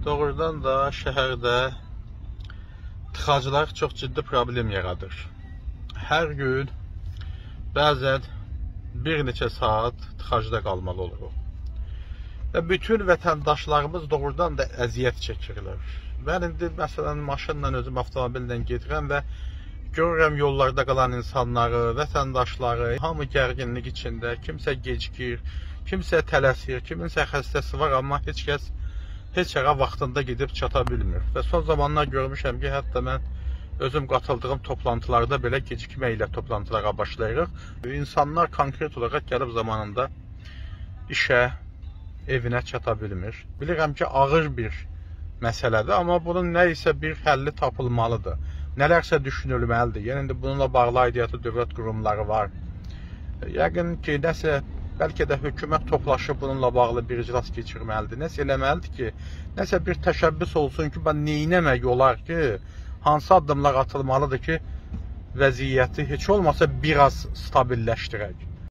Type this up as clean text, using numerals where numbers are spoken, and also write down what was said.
Doğrudan da şəhərdə tıxaclar çox ciddi problem yaradır. Hər gün bəzən bir neçə saat tıxacda qalmalı oluruq. Və bütün vətəndaşlarımız doğrudan da əziyyət çəkirlər. Mən indi məsələn maşınla özüm avtomobillə gedirəm və görürəm yollarda qalan insanları, vətəndaşları, hamı gərginlik içində, kimsə gecikir, kimsə tələsir, kiminsə xəstəsi var, amma heç kəs heç yerə vaxtında gedib çata bilmir. Və son zamanlar görmüşəm ki, hətta mən özüm qatıldığım toplantılarda belə gecikmə ilə toplantılara başlayırıq. İnsanlar konkret olaraq gəlib zamanında işə, evinə çata bilmir. Bilirəm ki, ağır bir məsələdir, amma bunun nə isə bir həlli tapılmalıdır. Nələrsə düşünülməlidir. Yəni, bununla bağlı aidiyyatı dövlət qurumları var. Yəqin ki, nəsə, bəlkə də hökumət toplaşıb bununla bağlı bir iclas keçirməlidir. Nəsə eləməlidir ki, nəsə bir təşəbbüs olsun ki, neynəmək olar ki, hansı addımlar atılmalıdır ki, vəziyyəti heç olmasa biraz stabilləşdirək.